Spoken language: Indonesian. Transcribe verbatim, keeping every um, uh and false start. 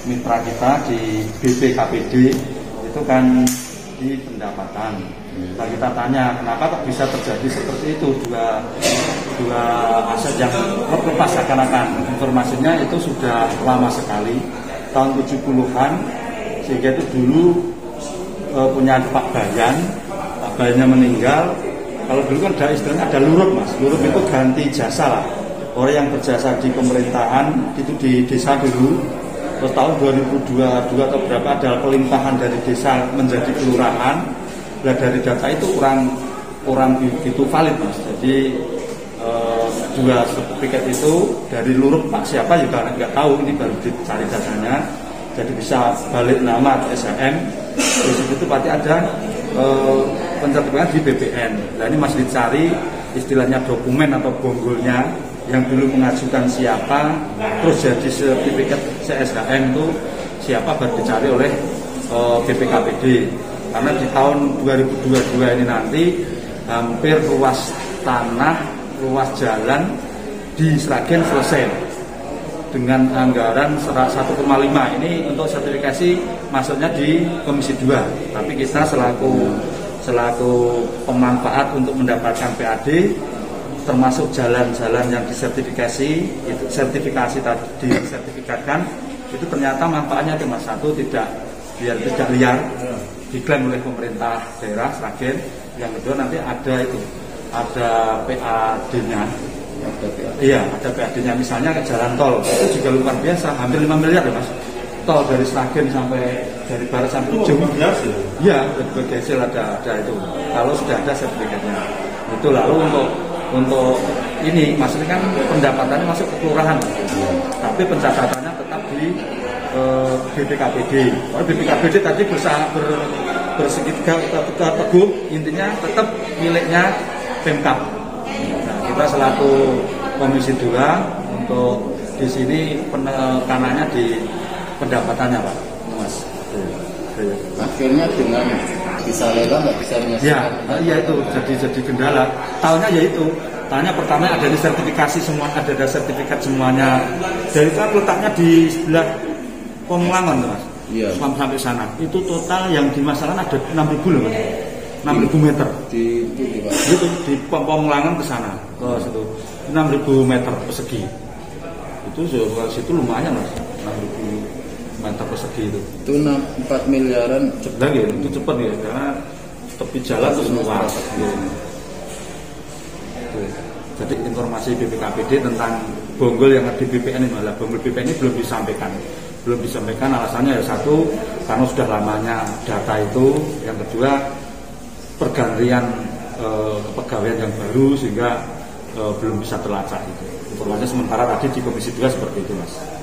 mitra kita di B P K P D itu kan di pendapatan. Nah, kita tanya kenapa kok bisa terjadi seperti itu, dua dua aset yang lepas seakan-akan. Informasinya itu sudah lama sekali, tahun tujuh puluhan, sehingga itu dulu e, punya Pak Bayan, Pak Bayannya meninggal. Kalau dulu kan ada istilahnya ada lurup mas, lurup itu ganti jasa lah. Orang yang berjasa di pemerintahan itu di desa dulu, terus tahun dua ribu dua puluh dua atau berapa ada pelimpahan dari desa menjadi kelurahan. Nah, dari data itu kurang kurang begitu valid mas. Jadi e, dua sertifikat itu dari lurup Pak siapa juga nggak tahu, ini baru dicari datanya. Jadi bisa balik nama atau S H M. Di situ pasti ada e, pencertifikan di B P N. Nah ini masih dicari istilahnya dokumen atau bonggolnya yang dulu mengajukan siapa, terus jadi sertifikat C S H M itu siapa baru dicari oleh e, B P K P D. Karena di tahun dua ribu dua puluh dua ini nanti hampir ruas tanah, ruas jalan di Sragen selesai dengan anggaran satu koma lima. Ini untuk sertifikasi masuknya di Komisi dua, tapi kita selaku selaku pemanfaat untuk mendapatkan P A D termasuk jalan-jalan yang disertifikasi, itu sertifikasi tadi disertifikatkan itu ternyata manfaatnya cuma satu, tidak biar tidak liar, diklaim oleh pemerintah daerah Sragen. Yang kedua nanti ada itu ada P A D-nya. Iya, ada P A D-nya. Misalnya ke jalan tol itu juga luar biasa, hampir lima miliar ya mas. Tol dari Sragen sampai dari barat sampai ujung. Iya, berbagai hasil ada ada itu. Kalau sudah ada sertifikatnya. Itu lalu untuk untuk ini maksudnya kan pendapatannya masuk ke kelurahan, tapi pencatatannya tetap di eh, B P K P D. Kalau B P K P D tadi bersama ber, bersegitiga teguh, intinya tetap miliknya Pemkab. Nah, kita selaku Komisi dua untuk di sini penekanannya di pendapatannya Pak, Mas. Akhirnya dengan bisa lelang nggak bisa menyelesaikan. Ya, iya itu jadi jadi kendala. Tahunnya yaitu tanya pertama ada di sertifikasi semua, ada ada sertifikat semuanya. Dari itu letaknya di sebelah Pemulangan Mas. Iya. Sampai sana. Itu total yang dimasalahkan ada enam ribu loh Mas. enam ribu meter. Di itu di Pak. Itu di Pemulangan ke sana ke situ. enam ribu meter persegi. Itu situ lumayan Mas. enam ribu meter persegi itu. Itu empat miliaran cepat lagi, itu cepat ya karena tepi jalan terus luas. Jadi informasi B P K P D tentang bonggol yang ada di B P N ini malah bonggol B P N ini belum disampaikan. Belum disampaikan alasannya ya satu karena sudah lamanya data itu, yang kedua pergantian e, kepegawaian yang baru sehingga e, belum bisa terlacak itu. Informasinya sementara tadi di Komisi dua seperti itu Mas.